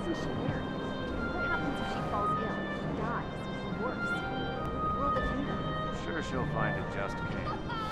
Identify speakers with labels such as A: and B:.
A: isn't she married? What happens if she falls ill, dies, or worse? Who would rule the kingdom?
B: Sure she'll find a just king.